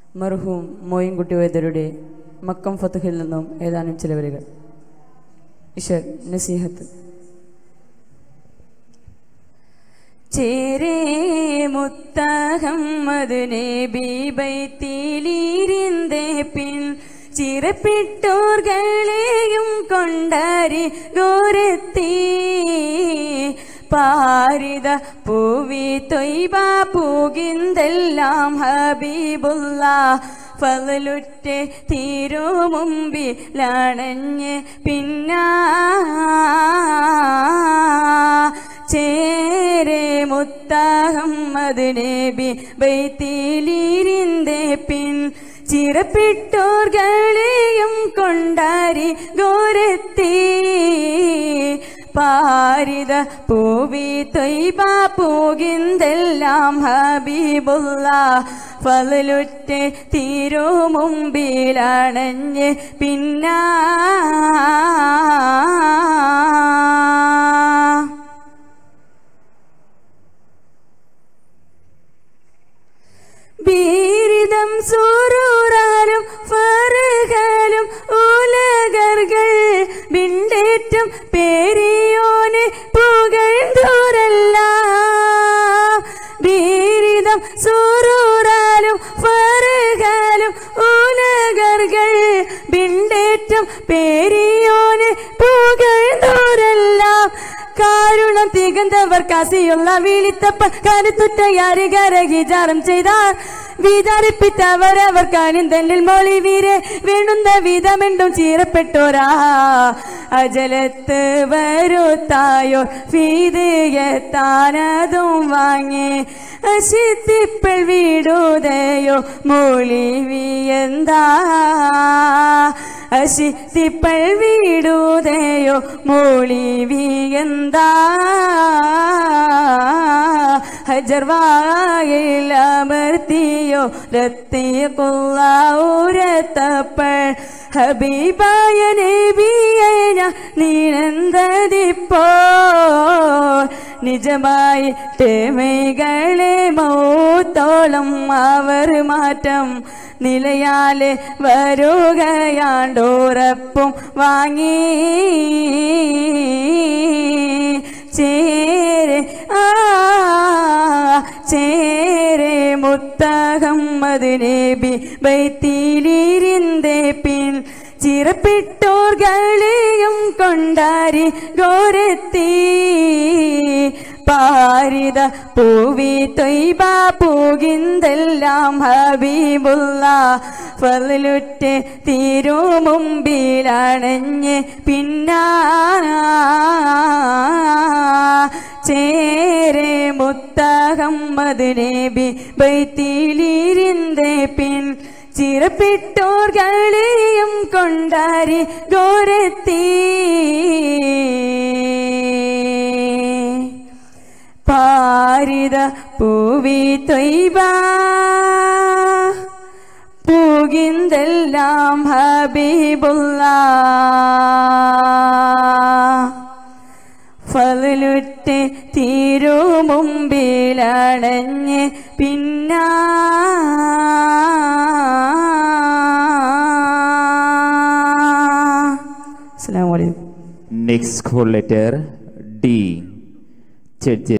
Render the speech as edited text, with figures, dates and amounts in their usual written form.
മർഹൂം മോയിൻകുട്ടി വൈദ്യരുടെ മക്കം ഫത്ഹിൽ നിന്നും ഏതാനും ചില വരികൾ. ഇശർ നസീഹത്ത്. ചേരേ മുത്തഹമ്മദ് നബി ബൈത്തിലിരുന്നേ പിൻ ചിറപ്പിട്ടോർകളെയും കൊണ്ടാരി ഗോരത്തി പാരിത പൂവി തൊയ്ബ പൂകിന്തെല്ലാം ഹബീബുള്ള ഫളുറ്റെ തീരോ മുമ്പിലണഞ്ഞ് പിന്നാ ചേരേ മുത്തഹമ്മദ് നബി ബൈത്തിലിരുന്നേ പിൻ ചിറപ്പിട്ടോർകളെയും കൊണ്ടാരി ഗോരത്തി പാരിത പൂവി തൊയ്ബ പൂകിന്തെല്ലാം ഹബീബുള്ള ഫളുറ്റെ തീരോ മുമ്പിലണഞ്ഞ് പിന്നാ ബീരിതം സൂറൂറാലും ഫർഹലും ഉലകർകൾ ബിണ്ടേറ്റം പേരിയോനെ പുകഴ്ന്തോരല്ല ബീരിതം സൂറൂറാലും ഫർഹലും ഉലകർകൾ ബിണ്ടേറ്റം പേരിയോനെ പുകഴ്ന്തോരല്ല കാരുണം തികന്തവർ കാസിയുള്ള വിളിത്തപ്പ കരുത്തുറ്റയാരികരകിചാരം ചെയ്താർ വിചാരിപ്പിത്തവരവർ കാനിന്തല്ലിൽ മൊഴി വീരെ വേണ്ടുന്ന വിധമെണ്ടും ചീരപ്പെട്ടോരാ അജലത്ത് വരുത്തായോ ഫീതിയെത്താനതും വാങ്ങി അശിത്തിപ്പൾ വീടുതയോ മൊഴിവിയെന്താ അശിത്തിപ്പൾ വീടുതയോ മൊഴിവിയെന്താ ഹജർവായിലമർത്തിയോ രത്തിയുള്ള ഊരത്തപ്പൾ ഹബീബായ നബിയെ ഞാൻ നീനന്തതിപ്പോ നിജമായി തേമൈകളെ മൗത്തോളം അവർ മാറ്റം നിലയാലെ വരുകയാണ്ടോറപ്പും വാങ്ങി ചേരെ ചേരെ മുത്തഹമ്മദ് നബി ബൈത്തിലിരുന്നേ പിൻ ചിറപ്പിട്ടോർകളെയും കൊണ്ടാരി ഗോരത്തി പാരിത പൂവി തൊയ്ബ പൂകിന്തെല്ലാം ഹബീബുള്ള ഫളുറ്റെ തീരോ മുമ്പിലണഞ്ഞ് പിന്നാ ചേരേ മുത്തഹമ്മദ് നബി ബൈത്തിലിരുന്നേ പിൻ ചിറപ്പിട്ടോർകളെയും കൊണ്ടാരി ഗോരത്തി പാരിത പൂവി തൊയ്ബ പൂകിന്തെല്ലാം ഹബീബുള്ള ഫളുറ്റെ തീരോ മുമ്പിലണഞ്ഞ് പിന്നാ Next call letter D.